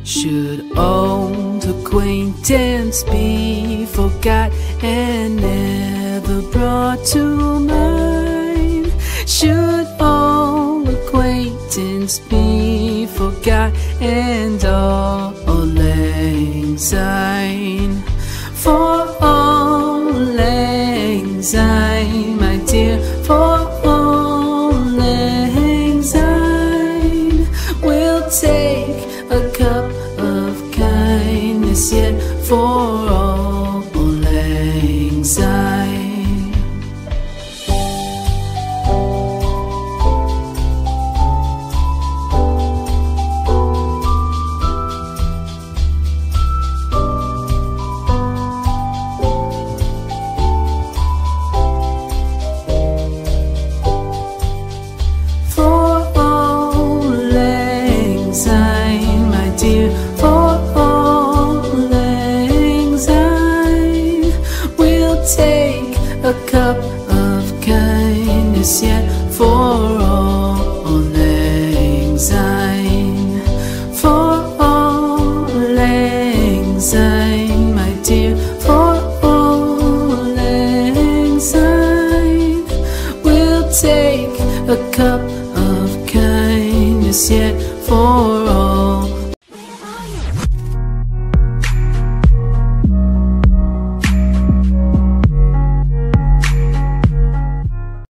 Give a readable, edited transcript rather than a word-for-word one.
Should old acquaintance be forgot and never brought to mind? Should old acquaintance be forgot and all lang syne? For all lang syne, my dear, for all lang syne, we'll take a cup of kindness yet for all lang syne. Take a cup of kindness yet for all lang syne. For all lang syne, my dear, for all lang syne, we'll take a cup of kindness yet for all